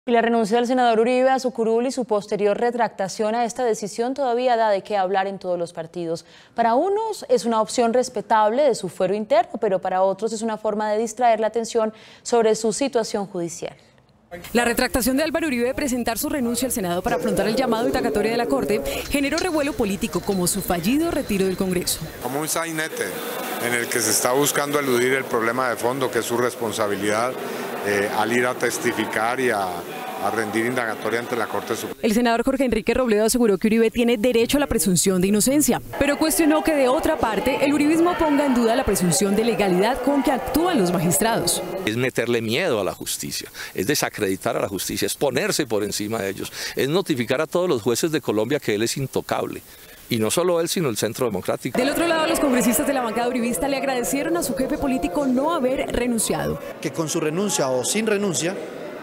Y la renuncia del senador Uribe a su curul y su posterior retractación a esta decisión todavía da de qué hablar en todos los partidos. Para unos es una opción respetable de su fuero interno, pero para otros es una forma de distraer la atención sobre su situación judicial. La retractación de Álvaro Uribe de presentar su renuncia al Senado para afrontar el llamado indagatorio de la Corte generó revuelo político como su fallido retiro del Congreso. Como un sainete en el que se está buscando eludir el problema de fondo, que es su responsabilidad al ir a testificar y a rendir indagatoria ante la Corte Suprema. El senador Jorge Enrique Robledo aseguró que Uribe tiene derecho a la presunción de inocencia, pero cuestionó que de otra parte el uribismo ponga en duda la presunción de legalidad con que actúan los magistrados. Es meterle miedo a la justicia, es desacreditar a la justicia, es ponerse por encima de ellos, es notificar a todos los jueces de Colombia que él es intocable. Y no solo él, sino el Centro Democrático. Del otro lado, los congresistas de la bancada uribista le agradecieron a su jefe político no haber renunciado. Que con su renuncia o sin renuncia,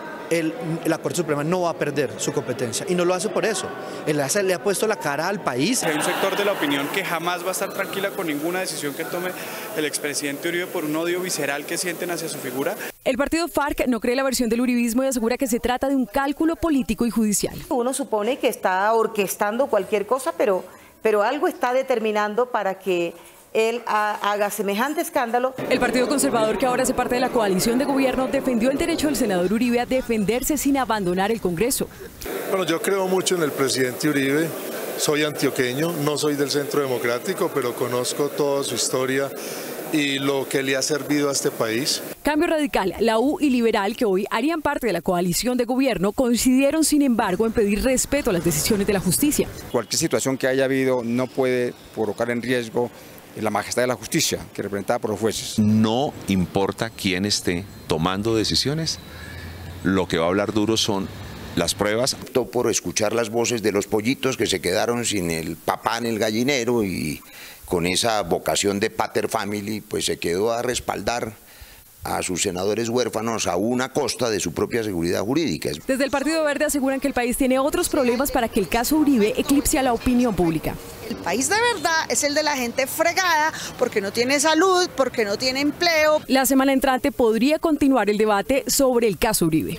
la Corte Suprema no va a perder su competencia y no lo hace por eso. Él le ha puesto la cara al país. Hay un sector de la opinión que jamás va a estar tranquila con ninguna decisión que tome el expresidente Uribe por un odio visceral que sienten hacia su figura. El partido FARC no cree la versión del uribismo y asegura que se trata de un cálculo político y judicial. Uno supone que está orquestando cualquier cosa, pero algo está determinando para que él haga semejante escándalo. El Partido Conservador, que ahora hace parte de la coalición de gobierno, defendió el derecho del senador Uribe a defenderse sin abandonar el Congreso. Bueno, yo creo mucho en el presidente Uribe, soy antioqueño, no soy del Centro Democrático, pero conozco toda su historia y lo que le ha servido a este país. Cambio Radical, la U y Liberal, que hoy harían parte de la coalición de gobierno, coincidieron sin embargo en pedir respeto a las decisiones de la justicia. Cualquier situación que haya habido no puede provocar en riesgo la majestad de la justicia, que es representada por los jueces. No importa quién esté tomando decisiones, lo que va a hablar duro son las pruebas. Optó por escuchar las voces de los pollitos que se quedaron sin el papá en el gallinero y con esa vocación de pater family, pues se quedó a respaldar a sus senadores huérfanos a una costa de su propia seguridad jurídica. Desde el Partido Verde aseguran que el país tiene otros problemas para que el caso Uribe eclipse a la opinión pública. El país de verdad es el de la gente fregada porque no tiene salud, porque no tiene empleo. La semana entrante podría continuar el debate sobre el caso Uribe.